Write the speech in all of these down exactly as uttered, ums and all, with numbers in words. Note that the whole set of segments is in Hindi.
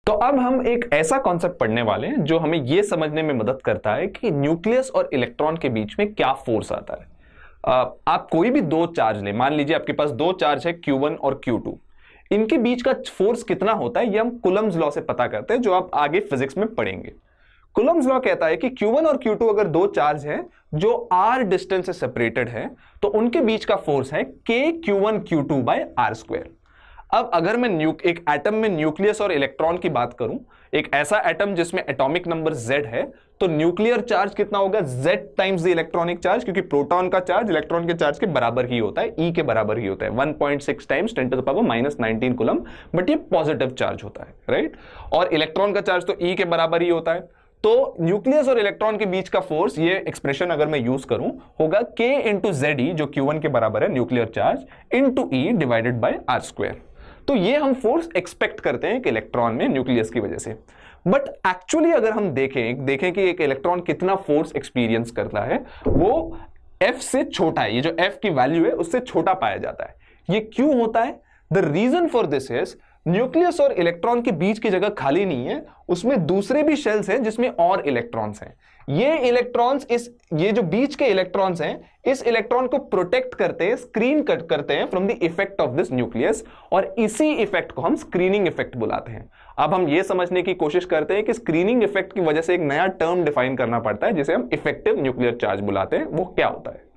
तो अब हम एक ऐसा कॉन्सेप्ट पढ़ने वाले हैं जो हमें यह समझने में मदद करता है कि न्यूक्लियस और इलेक्ट्रॉन के बीच में क्या फोर्स आता है। आप कोई भी दो चार्ज ले, मान लीजिए आपके पास दो चार्ज है क्यू वन और क्यू टू, इनके बीच का फोर्स कितना होता है यह हम कूलम्ब्स लॉ से पता करते हैं, जो आप आगे फिजिक्स में पढ़ेंगे। कूलम्ब्स लॉ कहता है कि क्यू वन और क्यू टू अगर दो चार्ज हैं जो आर डिस्टेंस से सेपरेटेड है तो उनके बीच का फोर्स है K Q one Q two by R square. अब अगर मैं न्यूक एक एटम में न्यूक्लियस और इलेक्ट्रॉन की बात करूं, एक ऐसा एटम जिसमें एटॉमिक नंबर Z है, तो न्यूक्लियर चार्ज कितना होगा Z times the electronic charge, क्योंकि प्रोटॉन का चार्ज इलेक्ट्रॉन के चार्ज के बराबर ही होता है, E के बराबर ही होता है, one point six times ten to the power minus nineteen coulomb, but ये पॉजिटिव चार्ज होता है, राइट। और इलेक्ट्रॉन का चार्ज तो E के बराबर ही होता है। तो न्यूक्लियस और इलेक्ट्रॉन के बीच का फोर्स, ये एक्सप्रेशन अगर मैं यूज करूं, होगा K इंटू जेड ई, जो क्यू वन के बराबर है nuclear charge, into E divided by R square. तो ये हम फोर्स एक्सपेक्ट करते हैं कि इलेक्ट्रॉन में न्यूक्लियस की वजह से। बट एक्चुअली अगर हम देखें देखें कि एक इलेक्ट्रॉन कितना फोर्स एक्सपीरियंस करता है, वो F से छोटा है। ये जो F की वैल्यू है उससे छोटा पाया जाता है। ये क्यों होता है? The reason for this is nucleus और इलेक्ट्रॉन के बीच की जगह खाली नहीं है, उसमें दूसरे भी शेल्स हैं जिसमें और इलेक्ट्रॉन्स हैं। ये इलेक्ट्रॉन्स इस ये जो बीच के इलेक्ट्रॉन्स हैं इस इलेक्ट्रॉन को प्रोटेक्ट करते हैं, स्क्रीन कट करते हैं from the effect of this nucleus, और इसी इफेक्ट को हम स्क्रीनिंग इफेक्ट बुलाते हैं। अब हम ये समझने की कोशिश करते हैं कि स्क्रीनिंग इफेक्ट की वजह से एक नया टर्म डिफाइन करना पड़ता है जिसे हम इफेक्टिव न्यूक्लियर चार्ज बुलाते हैं। वो क्या होता है?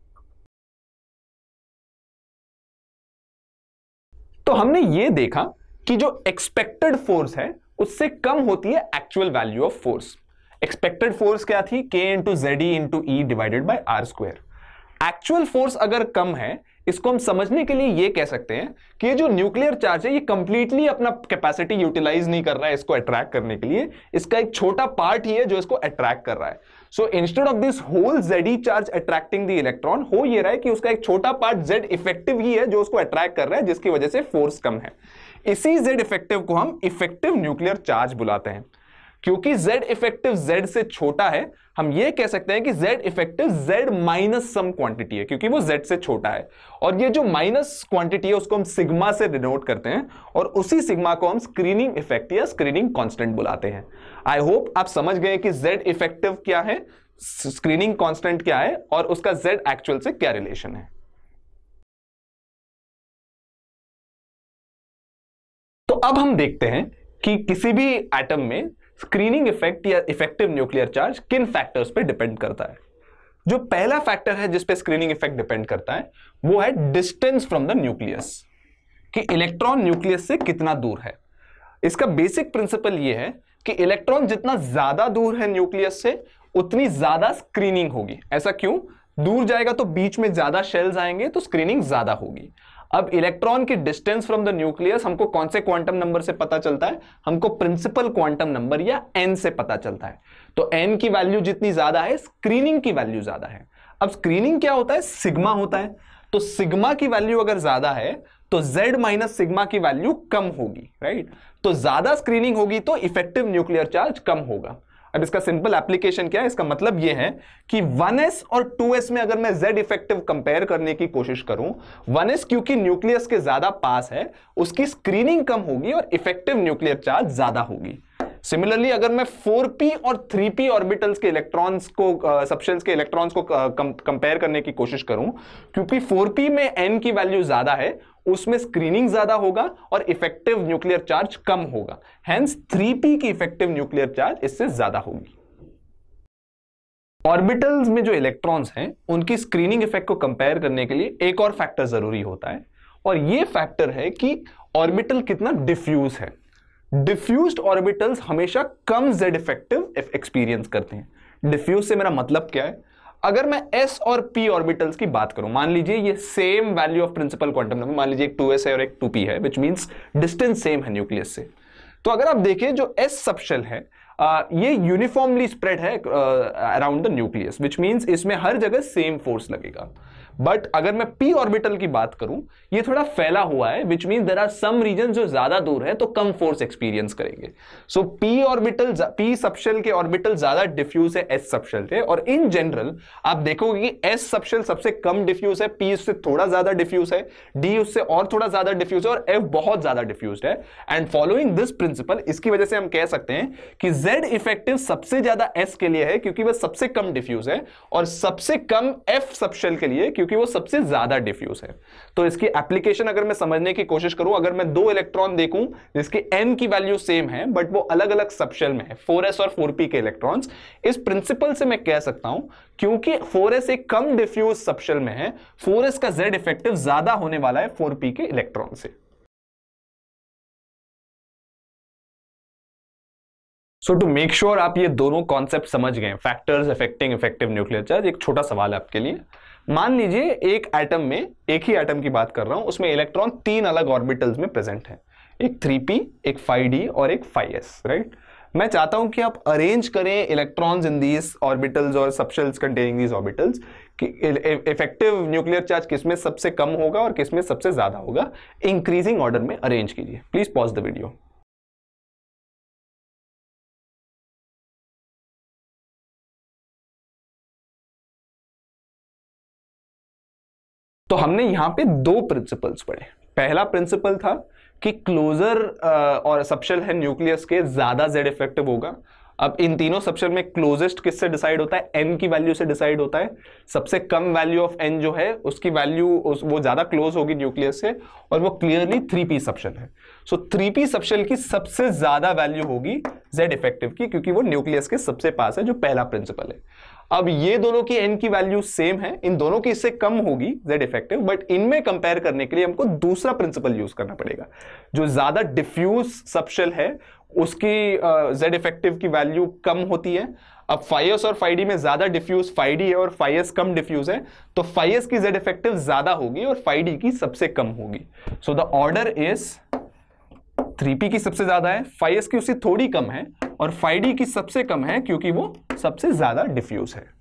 तो हमने ये देखा कि जो एक्सपेक्टेड फोर्स है उससे कम होती है actual value of force. Expected force क्या थी? K into Z E into E divided by R square. Actual force अगर कम है, इसको हम समझने के लिए ये कह सकते हैं कि ये जो न्यूक्लियर चार्ज है ये कंप्लीटली अपना कैपेसिटी यूटिलाइज नहीं कर रहा है इसको अट्रैक्ट करने के लिए, इसका एक छोटा पार्ट ही है जो इसको अट्रैक्ट कर रहा है। So instead of this whole Z charge attracting the electron, हो ये रहा है कि उसका एक छोटा पार्ट जेड इफेक्टिव ही है जो उसको अट्रैक्ट कर रहा है, जिसकी वजह से फोर्स कम है। इसी जेड इफेक्टिव को हम इफेक्टिव न्यूक्लियर चार्ज बुलाते हैं। क्योंकि Z इफेक्टिव Z से छोटा है, हम यह कह सकते हैं कि Z effective Z minus some quantity है, क्योंकि वो Z से छोटा है। और ये जो माइनस क्वांटिटी है उसको हम सिग्मा से डिनोट करते हैं, और उसी सिग्मा को हम स्क्रीनिंग इफेक्ट या स्क्रीनिंग कांस्टेंट बुलाते हैं। आई होप आप समझ गए कि Z इफेक्टिव क्या है, स्क्रीनिंग कांस्टेंट क्या है, और उसका Z एक्चुअल से क्या रिलेशन है। तो अब हम देखते हैं कि किसी भी एटम में स्क्रीनिंग इफेक्ट या इफेक्टिव न्यूक्लियर चार्ज किन फैक्टर्स पे डिपेंड करता है। जो पहला फैक्टर है जिस पे स्क्रीनिंग इफेक्ट डिपेंड करता है वो है डिस्टेंस फ्रॉम द न्यूक्लियस, कि इलेक्ट्रॉन न्यूक्लियस से कितना दूर है। इसका बेसिक प्रिंसिपल ये है कि इलेक्ट्रॉन जितना ज्यादा दूर है न्यूक्लियस से उतनी ज्यादा स्क्रीनिंग होगी। ऐसा क्यों? दूर जाएगा तो बीच में ज्यादा शेल्स आएंगे तो स्क्रीनिंग ज्यादा होगी। अब इलेक्ट्रॉन की डिस्टेंस फ्रॉम द न्यूक्लियस हमको कौन से क्वांटम नंबर से पता चलता है? हमको प्रिंसिपल क्वांटम नंबर या n से पता चलता है। तो n की वैल्यू जितनी ज्यादा है स्क्रीनिंग की वैल्यू ज्यादा है। अब स्क्रीनिंग क्या होता है? सिग्मा होता है। तो सिग्मा की वैल्यू अगर ज्यादा है तो z माइनस सिग्मा की वैल्यू कम होगी, राइट। तो ज्यादा स्क्रीनिंग होगी तो इफेक्टिव न्यूक्लियर चार्ज कम होगा। अब इसका सिंपल एप्लीकेशन क्या है? इसका मतलब यह है कि वन एस और टू एस में अगर मैं Z इफेक्टिव कंपेयर करने की कोशिश करूं, वन एस क्योंकि न्यूक्लियस के ज्यादा पास है उसकी स्क्रीनिंग कम होगी और इफेक्टिव न्यूक्लियर चार्ज ज्यादा होगी। सिमिलरली अगर मैं फोर पी और थ्री पी ऑर्बिटल्स के इलेक्ट्रॉन्स को सबशेल्स के इलेक्ट्रॉन्स को कंपेयर करने की कोशिश करूं, क्योंकि फोर पी में n की वैल्यू ज्यादा है उसमें स्क्रीनिंग ज्यादा होगा और इफेक्टिव न्यूक्लियर चार्ज कम होगा, हेंस थ्री पी की इफेक्टिव न्यूक्लियर चार्ज इससे ज्यादा होगी। ऑर्बिटल्स में जो इलेक्ट्रॉन्स हैं उनकी स्क्रीनिंग इफेक्ट को कंपेयर करने के लिए एक और फैक्टर जरूरी होता है, और यह फैक्टर है कि ऑर्बिटल कितना डिफ्यूज है। डिफ्यूज्ड ऑर्बिटल्स हमेशा कम Z इफेक्टिव एक्सपीरियंस करते हैं। डिफ्यूज से मेरा मतलब क्या है? अगर मैं S और P ऑर्बिटल्स की बात करूं, मान लीजिए ये same value of principal quantum number, मान लीजिए एक टू एस है और एक टू पी है, विच मींस डिस्टेंस सेम है न्यूक्लियस से। तो अगर आप देखें जो S सबशेल है, uh, ये यूनिफॉर्मली स्प्रेड है around the nucleus, which means इसमें हर जगह सेम फोर्स लगेगा। बट अगर मैं p ऑर्बिटल की बात करूं, ये थोड़ा फैला हुआ है, which mean there are some region जो ज्यादा दूर है तो कम फोर्स एक्सपीरियंस करेंगे। So so, p orbital p subshell के ऑर्बिटल ज्यादा डिफ्यूज है s सबशेल से, और इन जनरल आप देखोगे कि s सबशेल सबसे कम डिफ्यूज है, p उससे थोड़ा ज्यादा डिफ्यूज है, d उससे और थोड़ा ज्यादा डिफ्यूज है, और f बहुत ज्यादा डिफ्यूज है। एंड फॉलोइंग दिस प्रिंसिपल, इसकी वजह से हम कह सकते हैं कि z इफेक्टिव सबसे ज्यादा s के लिए है क्योंकि वह सबसे कम डिफ्यूज है, और सबसे कम f सबशेल के लिए क्योंकि वो सबसे ज्यादा डिफ्यूज है। तो इसकी एप्लीकेशन अगर मैं समझने की कोशिश करूं, अगर मैं दो इलेक्ट्रॉन देखूं जिसकी n की वैल्यू सेम है बट वो अलग अलग सबशेल में है, फोर एस और फोर पी के इलेक्ट्रॉन्स, इस प्रिंसिपल से मैं कह सकता हूं क्योंकि फोर एस एक कम डिफ्यूज सबशेल में है, फोर एस का z इफेक्टिव ज्यादा होने वाला है फोर पी के इलेक्ट्रॉन से। सो टू मेक श्योर आप ये दोनों कॉन्सेप्ट समझ गए, factors affecting effective nuclear charge, एक छोटा सवाल है आपके लिए। मान लीजिए एक एटम में, एक ही एटम की बात कर रहा हूं, उसमें इलेक्ट्रॉन तीन अलग ऑर्बिटल्स में प्रेजेंट है, एक थ्री पी, एक फाइव डी और एक फाइव एस, राइट। मैं चाहता हूं कि आप अरेंज करें इलेक्ट्रॉन्स इन दीज ऑर्बिटल्स और सबशेल्स कंटेनिंग दीज ऑर्बिटल्स कि इफेक्टिव न्यूक्लियर चार्ज किसमें सबसे कम होगा और किसमें सबसे ज्यादा होगा, इंक्रीजिंग ऑर्डर में अरेंज कीजिए। Please pause the video. तो हमने यहां पे दो प्रिंसिपल्स पढ़े। पहला प्रिंसिपल था कि क्लोजर और सबशेल है न्यूक्लियस के, ज्यादा जेड इफेक्टिव होगा। अब इन तीनों सबशेल में क्लोजेस्ट किससे डिसाइड होता है, एन की वैल्यू से डिसाइड होता है। सबसे कम वैल्यू ऑफ एन जो है उसकी वैल्यू उस, वो ज्यादा क्लोज होगी न्यूक्लियस से, और वो क्लियरली थ्री पी सबशेल है। सो थ्री पी सबशेल की सबसे ज्यादा वैल्यू होगी जेड इफेक्टिव की, क्योंकि वो न्यूक्लियस के सबसे पास है, जो पहला प्रिंसिपल है। अब ये दोनों की एन की वैल्यू सेम है, इन दोनों की इससे कम होगी जेड इफेक्टिव, बट इनमें कंपेयर करने के लिए हमको दूसरा प्रिंसिपल यूज करना पड़ेगा। जो ज्यादा डिफ्यूज सबशेल है उसकी जेड इफेक्टिव की वैल्यू कम होती है। अब फाइव एस और फाइव डी में ज्यादा डिफ्यूज फाइव डी है और फाइव एस कम डिफ्यूज है, तो फाइव एस की जेड इफेक्टिव ज्यादा होगी और फाइव डी की सबसे कम होगी। So the order is three P की सबसे ज्यादा है, फाइव एस की उससे थोड़ी कम है, और फाइव डी की सबसे कम है क्योंकि वो सबसे ज्यादा डिफ्यूज है।